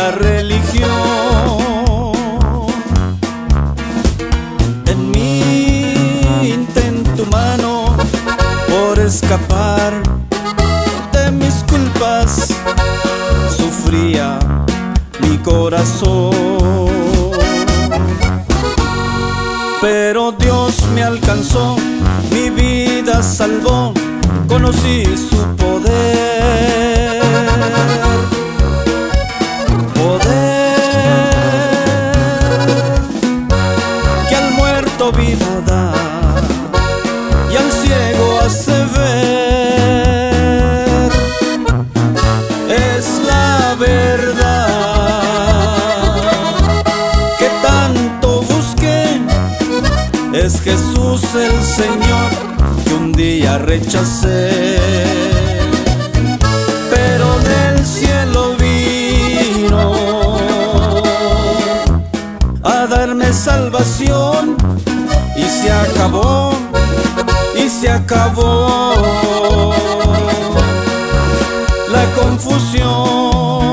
la religión. En mi intento humano por escapar de mis culpas, sufría mi corazón. Pero Dios me alcanzó, mi vida salvó, conocí su poder. Que al muerto vida da y al ciego hace ver. Es la verdad que tanto busqué, es Jesús el Señor que un día rechacé. Pero del cielo vino a darme salvación y se acabó, y se acabó la confusión.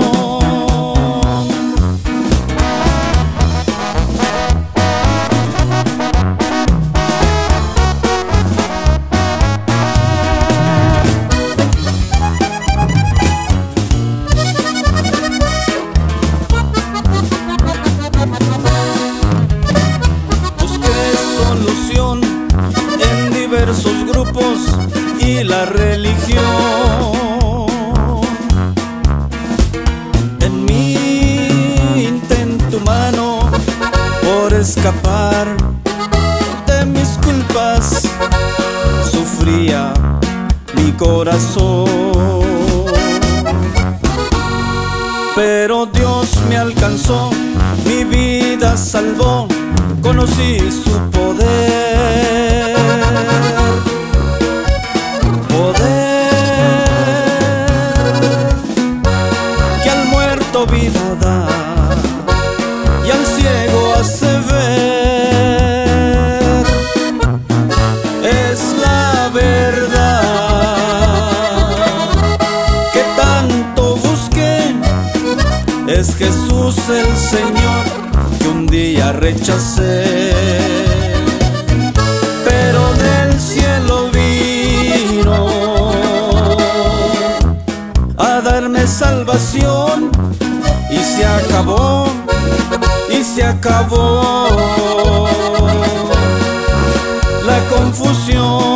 En diversos grupos y la religión. En mi intento humano por escapar de mis culpas, sufría mi corazón. Pero Dios me alcanzó, mi vida salvó, conocí su poder. Que al muerto vida da y al ciego hace ver. Es la verdad que tanto busqué, es Jesús el Señor que un día rechacé. Pero del cielo vino a darme salvación y se acabó, y se acabó la confusión.